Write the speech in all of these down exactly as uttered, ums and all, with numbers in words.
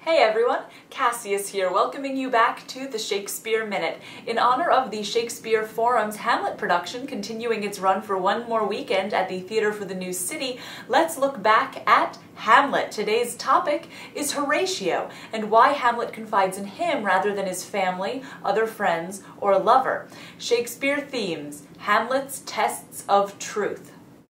Hey everyone, Cassius here, welcoming you back to the Shakespeare Minute. In honor of the Shakespeare Forum's Hamlet production continuing its run for one more weekend at the Theatre for the New City, let's look back at Hamlet. Today's topic is Horatio, and why Hamlet confides in him rather than his family, other friends, or lover. Shakespeare themes, Hamlet's tests of truth.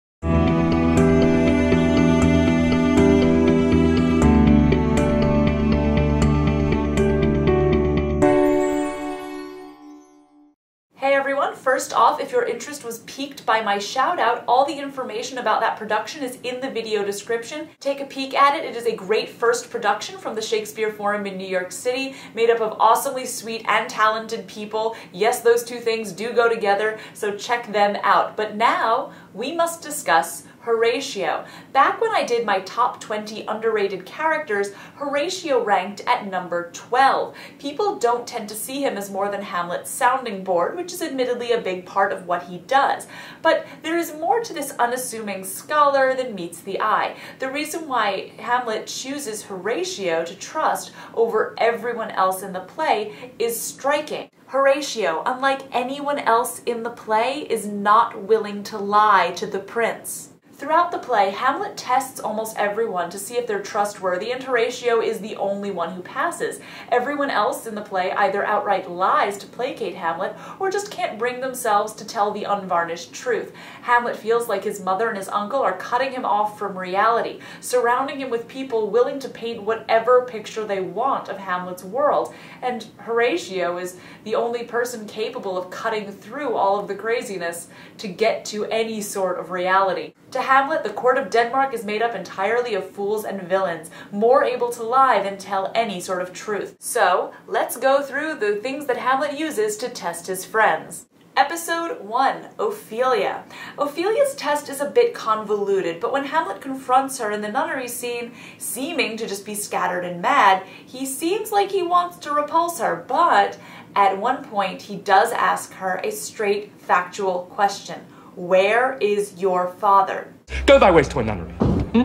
Hey everyone, first off, if your interest was piqued by my shout out, all the information about that production is in the video description. Take a peek at it. It is a great first production from the Shakespeare Forum in New York City, made up of awesomely sweet and talented people. Yes, those two things do go together, so check them out. But now, we must discuss Horatio. Back when I did my top twenty underrated characters, Horatio ranked at number twelve. People don't tend to see him as more than Hamlet's sounding board, which is admittedly a big part of what he does. But there is more to this unassuming scholar than meets the eye. The reason why Hamlet chooses Horatio to trust over everyone else in the play is striking. Horatio, unlike anyone else in the play, is not willing to lie to the prince. Throughout the play, Hamlet tests almost everyone to see if they're trustworthy, and Horatio is the only one who passes. Everyone else in the play either outright lies to placate Hamlet, or just can't bring themselves to tell the unvarnished truth. Hamlet feels like his mother and his uncle are cutting him off from reality, surrounding him with people willing to paint whatever picture they want of Hamlet's world, and Horatio is the only person capable of cutting through all of the craziness to get to any sort of reality. To Hamlet, the court of Denmark is made up entirely of fools and villains, more able to lie than tell any sort of truth. So, let's go through the things that Hamlet uses to test his friends. Episode one, Ophelia. Ophelia's test is a bit convoluted, but when Hamlet confronts her in the nunnery scene, seeming to just be scattered and mad, he seems like he wants to repulse her, but at one point he does ask her a straight, factual question. Where is your father? Go thy ways to a nunnery. Hmm?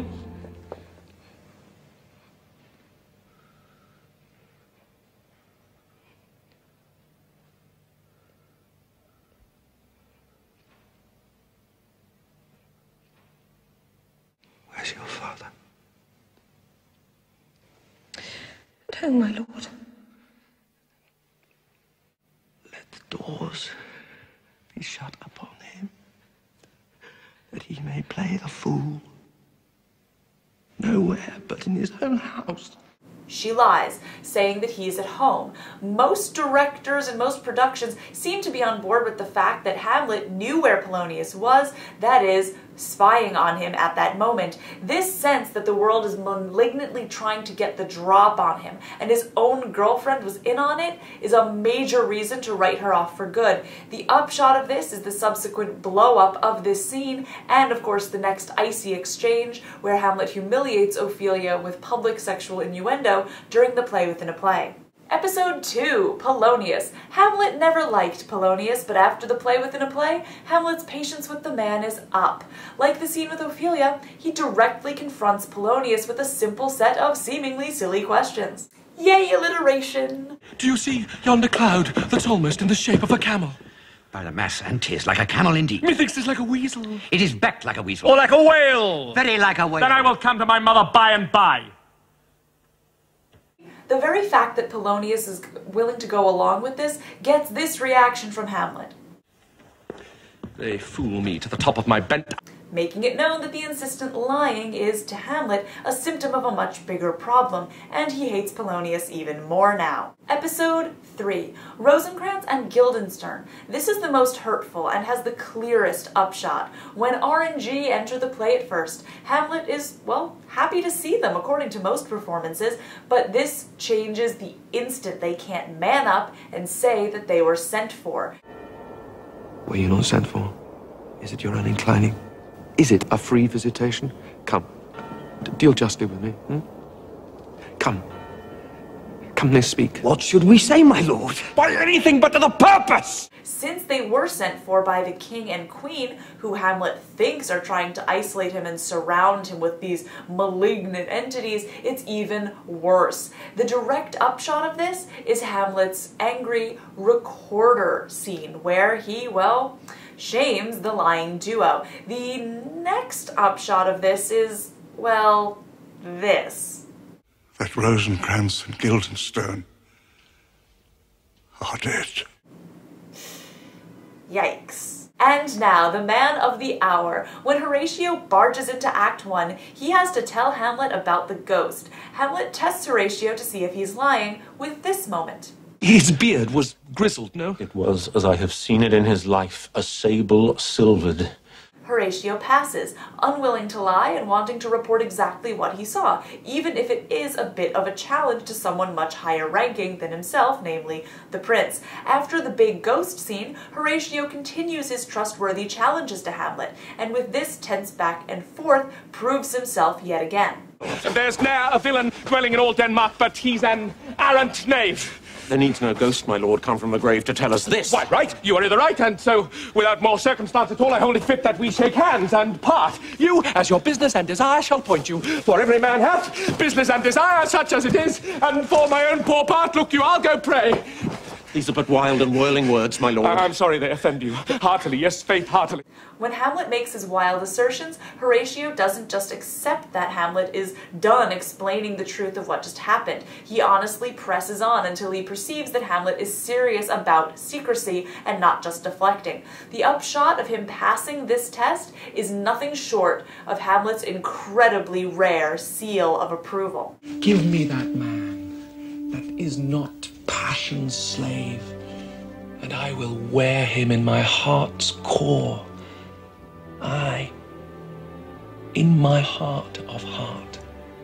Where's your father? At home, my lord. Let the doors be shut upon him, that he may play the fool nowhere but in his own house. She lies, saying that he's at home. Most directors and most productions seem to be on board with the fact that Hamlet knew where Polonius was, that is, spying on him at that moment. This sense that the world is malignantly trying to get the drop on him, and his own girlfriend was in on it, is a major reason to write her off for good. The upshot of this is the subsequent blow-up of this scene, and of course the next icy exchange, where Hamlet humiliates Ophelia with public sexual innuendo during the play within a play. Episode two, Polonius. Hamlet never liked Polonius, but after the play within a play, Hamlet's patience with the man is up. Like the scene with Ophelia, he directly confronts Polonius with a simple set of seemingly silly questions. Yay, alliteration! Do you see yonder cloud that's almost in the shape of a camel? By the mass, and 'tis like a camel indeed. Methinks 'tis like a weasel. It is backed like a weasel. Or like a whale. Very like a whale. Then I will come to my mother by and by. The very fact that Polonius is willing to go along with this gets this reaction from Hamlet. They fool me to the top of my bent. Making it known that the insistent lying is, to Hamlet, a symptom of a much bigger problem, and he hates Polonius even more now. Episode three, Rosencrantz and Guildenstern. This is the most hurtful and has the clearest upshot. When R and G enter the play at first, Hamlet is, well, happy to see them according to most performances, but this changes the instant they can't man up and say that they were sent for. Were you not sent for? Is it your own inclining? Is it a free visitation? Come, D deal justly with me. Hmm? Come. Come, let's speak. What should we say, my lord? By anything but to the purpose! since they were sent for by the king and queen, who Hamlet thinks are trying to isolate him and surround him with these malignant entities, it's even worse. The direct upshot of this is Hamlet's angry recorder scene, where he, well, shames the lying duo. The next upshot of this is, well, this. That Rosencrantz and Guildenstern are dead. Yikes. And now, the man of the hour. When Horatio barges into Act One, he has to tell Hamlet about the ghost. Hamlet tests Horatio to see if he's lying with this moment. His beard was grizzled, no? It was, as I have seen it in his life, a sable silvered. Horatio passes, unwilling to lie and wanting to report exactly what he saw, even if it is a bit of a challenge to someone much higher ranking than himself, namely the prince. After the big ghost scene, Horatio continues his trustworthy challenges to Hamlet, and with this tense back and forth, proves himself yet again. There's ne'er a villain dwelling in all Denmark, but he's an arrant knave. There needs no ghost, my lord, come from the grave to tell us this. Why, right, you are in the right, and so, without more circumstance at all, I hold it fit that we shake hands and part. You, as your business and desire, shall point you. For every man hath business and desire, such as it is, and for my own poor part, look you, I'll go pray. These are but wild and whirling words, my lord. I I'm sorry they offend you. Heartily, yes, faith, heartily. When Hamlet makes his wild assertions, Horatio doesn't just accept that Hamlet is done explaining the truth of what just happened. He honestly presses on until he perceives that Hamlet is serious about secrecy and not just deflecting. The upshot of him passing this test is nothing short of Hamlet's incredibly rare seal of approval. Give me that man that is not passion's slave, and I will wear him in my heart's core. I, in my heart of heart,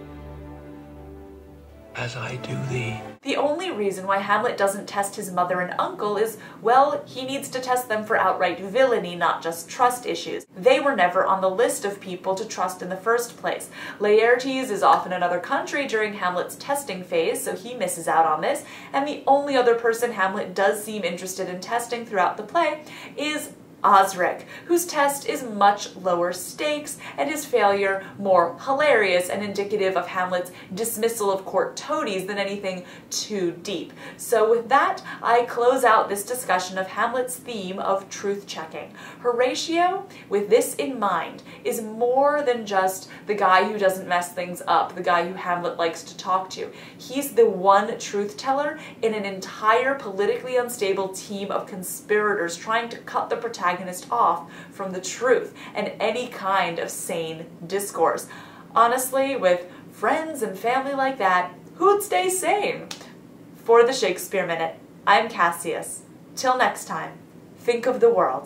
as I do thee. The only reason why Hamlet doesn't test his mother and uncle is, well, he needs to test them for outright villainy, not just trust issues. They were never on the list of people to trust in the first place. Laertes is off in another country during Hamlet's testing phase, so he misses out on this, and the only other person Hamlet does seem interested in testing throughout the play is Osric, whose test is much lower stakes and his failure more hilarious and indicative of Hamlet's dismissal of court toadies than anything too deep. So with that, I close out this discussion of Hamlet's theme of truth-checking. Horatio, with this in mind, is more than just the guy who doesn't mess things up, the guy who Hamlet likes to talk to. He's the one truth-teller in an entire politically unstable team of conspirators trying to cut the protagonist off from the truth and any kind of sane discourse. Honestly, with friends and family like that, who'd stay sane? For the Shakespeare Minute, I'm Cassius. Till next time, think of the world.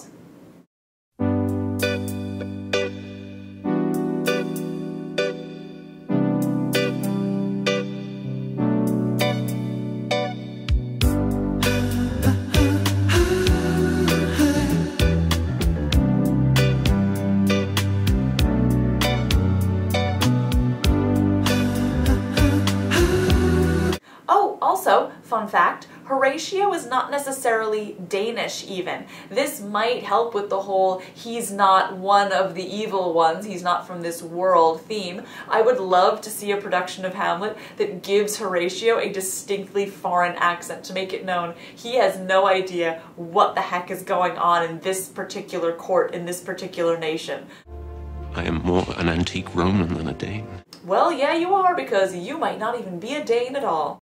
Also, fun fact, Horatio is not necessarily Danish even. This might help with the whole he's not one of the evil ones, he's not from this world theme. I would love to see a production of Hamlet that gives Horatio a distinctly foreign accent to make it known he has no idea what the heck is going on in this particular court, in this particular nation. I am more an antique Roman than a Dane. Well, yeah, you are, because you might not even be a Dane at all.